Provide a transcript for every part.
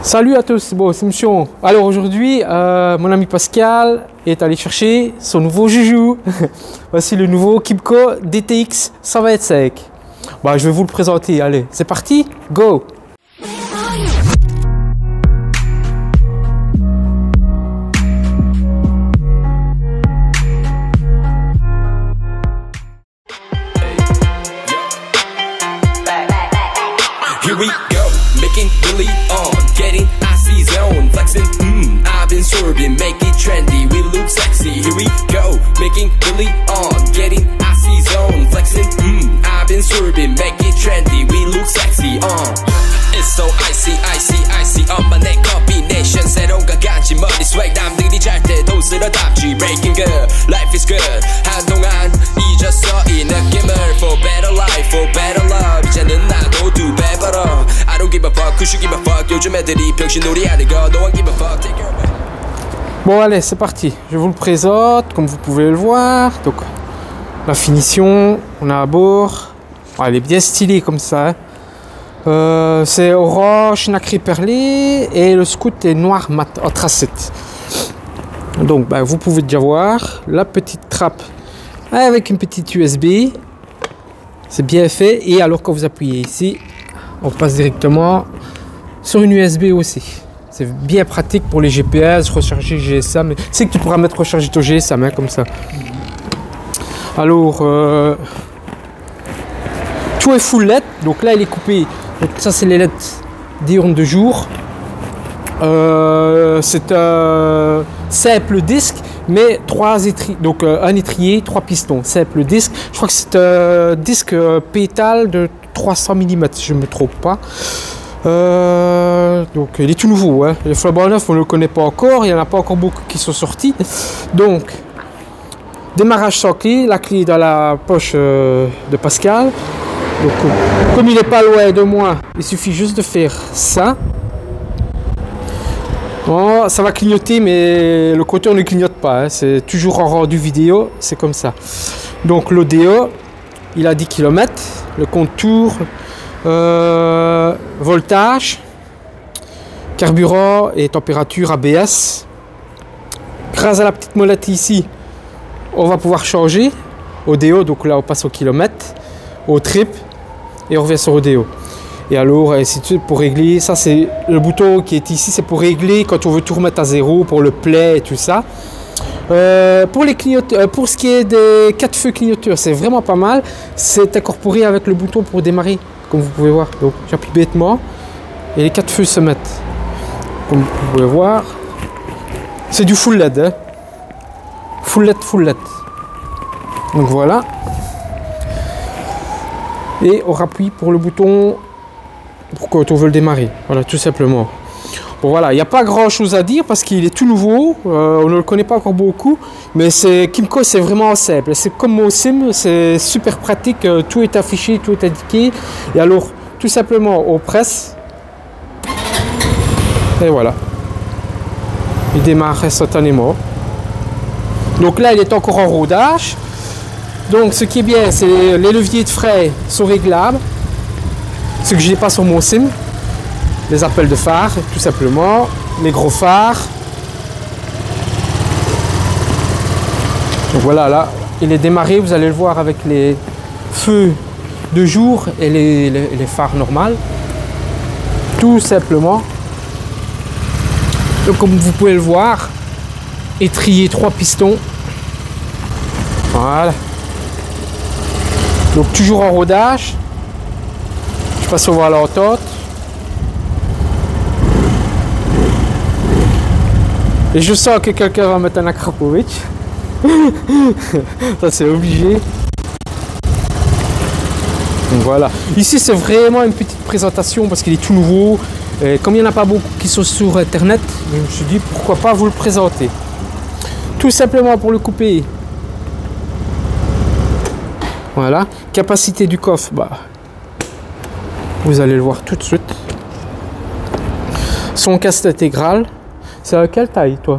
Salut à tous, bon c'est Mission. Alors aujourd'hui, mon ami Pascal est allé chercher son nouveau joujou. Voici le nouveau Kymco DTX 125. Bah, je vais vous le présenter, allez, c'est parti, go! Here we go, making Billy on, getting icy zone, flexing, I've been swerving, make it trendy, we look sexy. Here we go, making Billy on, getting icy zone, flexing, I've been swerving, make it trendy, we look sexy. It's so icy, icy, icy, my neck combination, 새로운 가간지 머리 swag, 남들이 잘 때도 쓸어담지, breaking good, life is good, 한동안 잊었어 이 느낌을, for better life, for better love, 이제는 나도 두 배 벌어. I don't give a fuck, who should give a fuck, 요즘 애들이 병신놀이 하는 거, no one give a fuck, take your back. Bon allez, c'est parti, je vous le présente, comme vous pouvez le voir. Donc la finition, on a à bord, elle est bien stylée comme ça, hein. C'est orange nacré perlé et le scout est noir mat anthracite. Donc bah, vous pouvez déjà voir la petite trappe avec une petite USB, c'est bien fait. Et alors quand vous appuyez ici, on passe directement sur une USB aussi. C'est bien pratique pour les GPS, recharger GSM. C'est que tu pourras mettre recharger ton GSM, hein, comme ça. Alors tout est full LED, donc là il est coupé. Donc ça c'est les LED diurnes de jour. C'est un simple disque, mais trois étriers, donc un étrier, trois pistons, simple disque. Je crois que c'est un disque pétale de 300 mm si je ne me trompe pas. Donc il est tout nouveau, hein. Les flambant neufs on ne le connaît pas encore, il n'y en a pas encore beaucoup qui sont sortis. Donc démarrage sans clé, la clé est dans la poche de Pascal. Donc, comme il n'est pas loin de moi, il suffit juste de faire ça. Bon, ça va clignoter, mais le compteur ne clignote pas, hein. C'est toujours en rendu vidéo, c'est comme ça. Donc l'audio, il a 10 km, le contour, voltage, carburant et température ABS. Grâce à la petite molette ici, on va pouvoir changer audio, donc là on passe au kilomètre, au trip, et on revient sur audio. Et alors ainsi de suite pour régler. Ça c'est le bouton qui est ici, c'est pour régler quand on veut tout remettre à zéro, pour le play et tout ça. Pour les clignoteurs, pour ce qui est des 4 feux clignoteurs, c'est vraiment pas mal. C'est incorporé avec le bouton pour démarrer, comme vous pouvez voir. Donc j'appuie bêtement et les 4 feux se mettent. Comme vous pouvez voir, c'est du full LED, hein. Full LED, full LED. Donc voilà. Et on appuie pour le bouton pour quand on veut le démarrer. Voilà, tout simplement. Bon voilà, il n'y a pas grand chose à dire parce qu'il est tout nouveau. On ne le connaît pas encore beaucoup. Mais Kymco, c'est vraiment simple. C'est comme mon sim, c'est super pratique. Tout est affiché, tout est indiqué. Et alors, tout simplement, on presse. Et voilà. Il démarre instantanément. Donc là, il est encore en rodage. Donc ce qui est bien, c'est les leviers de frein sont réglables. Ce que je n'ai pas sur mon sim. Les appels de phare, tout simplement. Les gros phares. Donc voilà, là, il est démarré. Vous allez le voir avec les feux de jour et les phares normales. Tout simplement. Donc comme vous pouvez le voir, étrier 3 pistons. Voilà. Donc toujours en rodage. Je passe au voir l'entente. Et je sens que quelqu'un va mettre un Akrapovic. Ça c'est obligé. Donc voilà. Ici c'est vraiment une petite présentation parce qu'il est tout nouveau. Et comme il n'y en a pas beaucoup qui sont sur internet, je me suis dit pourquoi pas vous le présenter. Tout simplement pour le couper. Voilà, capacité du coffre, bah, vous allez le voir tout de suite. Son casque intégral, c'est à quelle taille toi?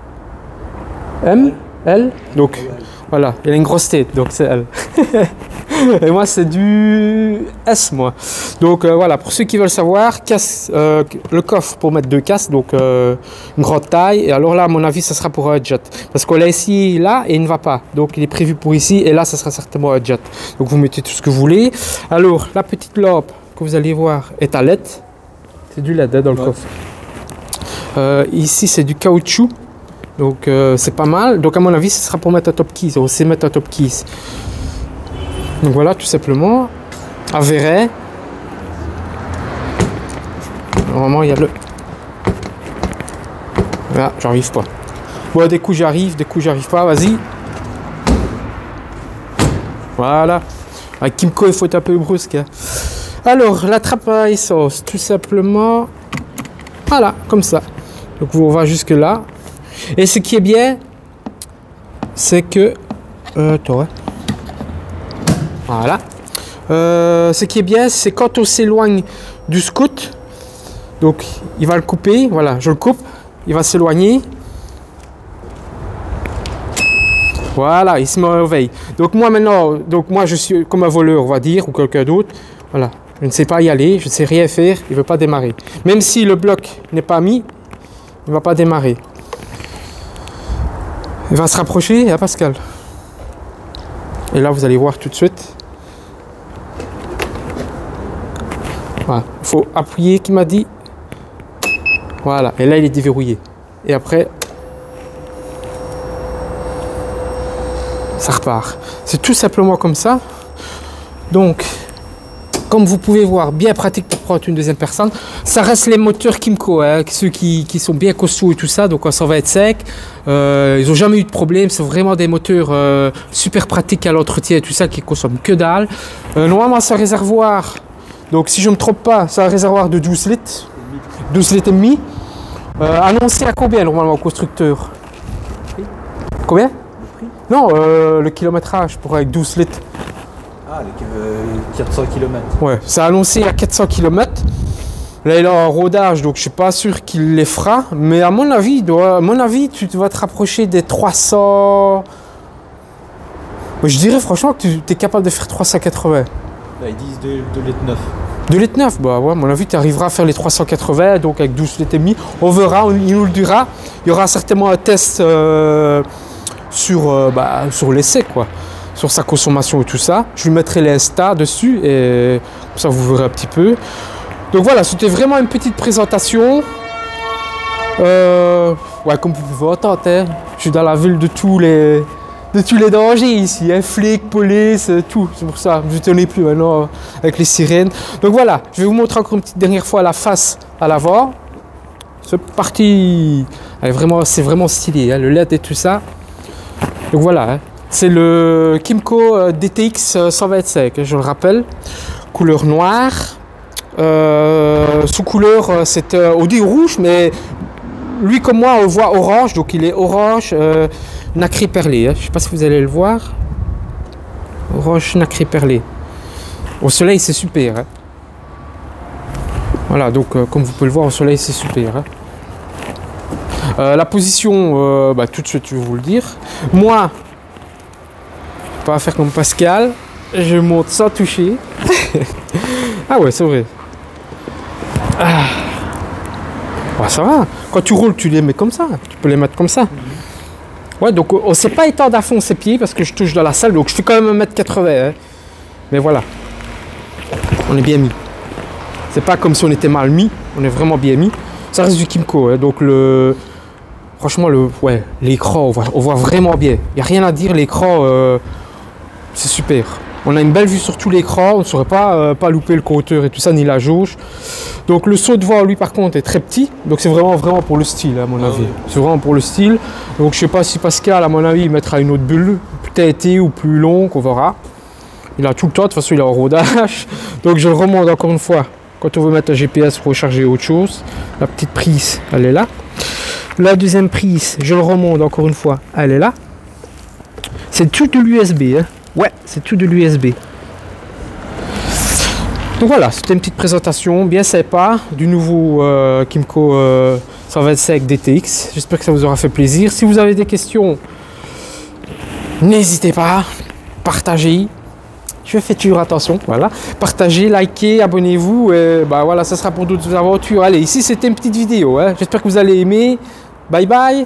M? L? Donc voilà, il a une grosse tête, donc c'est L. Et moi, c'est du S, moi. Donc voilà, pour ceux qui veulent savoir, casse, le coffre pour mettre 2 casques, donc une grande taille. Et alors là, à mon avis, ça sera pour un jet. Parce qu'on l'a ici, là, et il ne va pas. Donc il est prévu pour ici, et là, ça sera certainement un jet. Donc vous mettez tout ce que vous voulez. Alors, la petite lampe que vous allez voir est à LED. C'est du LED hein, dans le coffre. Ici, c'est du caoutchouc. Donc c'est pas mal. Donc à mon avis, ce sera pour mettre un top keys. On sait mettre un top keys. Donc voilà, tout simplement. À verret. Normalement, il y a le... Voilà, j'arrive pas. Bon, des coups j'arrive, des coups j'arrive pas. Vas-y. Voilà. Avec Kymco, il faut être un peu brusque. Hein. Alors, la trappe à essence, tout simplement. Voilà, comme ça. Donc on va jusque là. Et ce qui est bien, c'est que... attends, hein. Voilà. Ce qui est bien, c'est quand on s'éloigne du scout. Donc, il va le couper. Voilà, je le coupe. Il va s'éloigner. Voilà, il se met en veille. Donc moi maintenant, je suis comme un voleur, on va dire, ou quelqu'un d'autre. Voilà, je ne sais pas y aller, je ne sais rien faire. Il ne veut pas démarrer. Même si le bloc n'est pas mis, il ne va pas démarrer. Il va se rapprocher, hein, Pascal. Et là, vous allez voir tout de suite. Voilà. Il faut appuyer, qui m'a dit. Voilà. Et là, il est déverrouillé. Et après, ça repart. C'est tout simplement comme ça. Donc, comme vous pouvez voir, bien pratique pour prendre une deuxième personne. Ça reste les moteurs Kymco, hein, ceux qui sont bien costauds et tout ça, donc en 125. Ils n'ont jamais eu de problème. C'est vraiment des moteurs super pratiques à l'entretien et tout ça, qui consomment que dalle. Normalement, c'est un réservoir. Donc, si je ne me trompe pas, c'est un réservoir de 12 litres. 12 litres et demi. Annoncé à combien normalement au constructeur? Combien? Le prix? Non, le kilométrage pour avec 12 litres. Ah, les 400 km. Ouais, c'est annoncé à 400 km. Là, il est en rodage, donc je suis pas sûr qu'il les fera. Mais à mon avis, tu vas te rapprocher des 300. Je dirais franchement que tu es capable de faire 380. Là, ils disent 2 litres 9. 2 litres 9, bah ouais, à mon avis, tu arriveras à faire les 380, donc avec 12 litres et demi. On verra, il nous le dira. Il y aura certainement un test sur l'essai, quoi. Sur sa consommation et tout ça. Je lui mettrai les Insta dessus et comme ça, vous verrez un petit peu. Donc voilà, c'était vraiment une petite présentation. Ouais, comme vous pouvez entendre, hein, je suis dans la ville de tous les dangers ici, hein, flics, police, tout. C'est pour ça, je ne tenais plus maintenant avec les sirènes. Donc voilà, je vais vous montrer encore une petite dernière fois la face à l'avant. C'est parti. C'est vraiment stylé, hein, le LED et tout ça. Donc voilà, hein, c'est le Kymco DTX 125, je le rappelle. Couleur noire. Sous couleur, c'est au début rouge, mais lui comme moi, on le voit orange, donc il est orange. Nacré perlé, hein. Je ne sais pas si vous allez le voir. Orange nacré perlé. Au soleil, c'est super. Hein. Voilà, donc comme vous pouvez le voir, au soleil, c'est super. Hein. La position, tout de suite, je vais vous le dire. Moi, je ne vais pas faire comme Pascal. Je monte sans toucher. Ah ouais, c'est vrai. Ah. Ouais, ça va. Quand tu roules, tu les mets comme ça. Tu peux les mettre comme ça. Ouais, donc on ne sait pas étendre à fond ses pieds parce que je touche dans la salle, donc je fais quand même 1m80. Hein. Mais voilà, on est bien mis. C'est pas comme si on était mal mis, on est vraiment bien mis. Ça reste du Kymco, hein. Donc franchement, l'écran, on voit vraiment bien. Il n'y a rien à dire, l'écran, c'est super. On a une belle vue sur tout l'écran, on ne saurait pas louper le compteur et tout ça, ni la jauge. Donc le saut devant, lui, par contre, est très petit. Donc c'est vraiment pour le style, à mon avis. Oui. C'est vraiment pour le style. Donc je sais pas si Pascal, à mon avis, il mettra une autre bulle, peut-être été ou plus long, qu'on verra. Il a tout le temps, de toute façon, il est en rodage. Donc je le remonte encore une fois. Quand on veut mettre un GPS pour recharger autre chose, la petite prise, elle est là. La deuxième prise, je le remonte encore une fois, elle est là. C'est tout de l'USB, hein. Ouais, c'est tout de l'USB. Donc voilà, c'était une petite présentation bien sympa du nouveau Kymco 125 DTX. J'espère que ça vous aura fait plaisir. Si vous avez des questions, n'hésitez pas, partagez. Je fais toujours attention, voilà. Partagez, likez, abonnez-vous. Bah voilà, ça sera pour d'autres aventures. Allez, ici c'était une petite vidéo. Hein. J'espère que vous allez aimer. Bye bye.